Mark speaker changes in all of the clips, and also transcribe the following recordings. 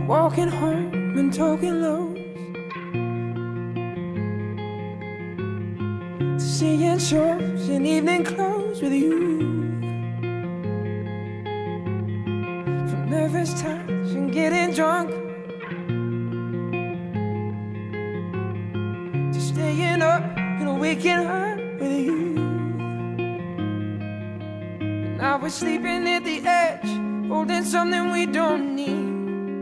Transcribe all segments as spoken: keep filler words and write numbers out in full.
Speaker 1: walking home and talking lows, to seeing shows in evening clothes with you, from nervous touch and getting drunk, to staying up and waking up with you. And now we're sleeping at the edge, holding something we don't need.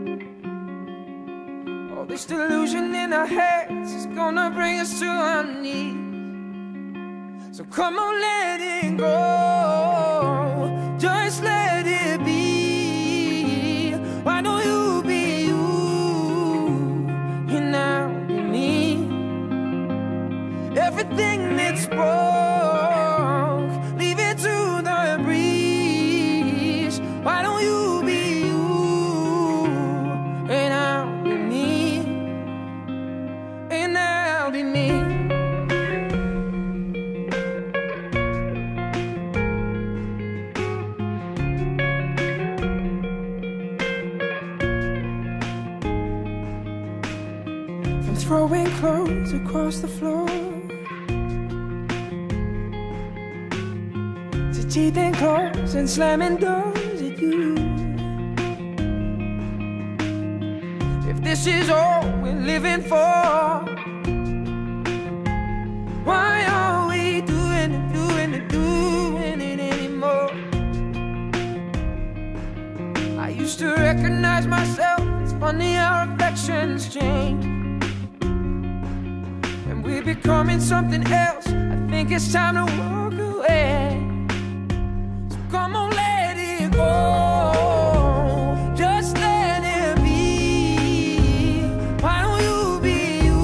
Speaker 1: All this delusion in our heads is gonna bring us to our knees. So come on, let it go, just let it be. Why don't you be you, and I'll be me? Everything that's broke, leave it to the breeze. Why don't you be you, and I'll be me, and I'll be me. From throwing clothes across the floor, to teething claws and slamming doors at you. If this is all we're living for, why are we doing it, doing it, doing it anymore? I used to recognize myself, it's funny how reflections change. When we're becoming something else, I think it's time to walk away. So come on, let it go, just let it be. Why don't you be you,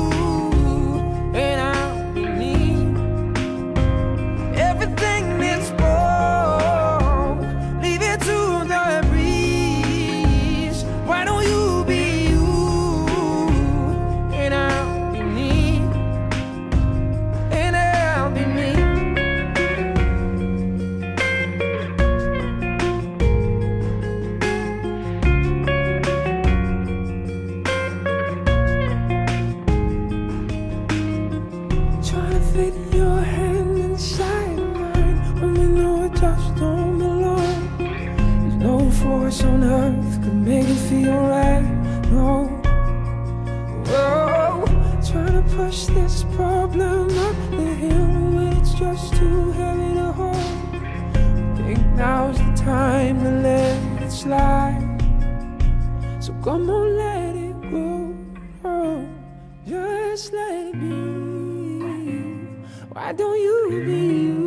Speaker 1: and I'll be me? Everything that's broke, leave it to the breeze. Why don't you be you, and I'll be me, and I'll be me. Trying to fit your hand inside of mine when we know it just don't belong. There's no force on earth could make it feel right, no. Whoa, trying to push this problem up the hill when it's just too heavy to hold. I think now's the time to let it slide. So come on, let it go, oh, just let it be. Why don't you be you?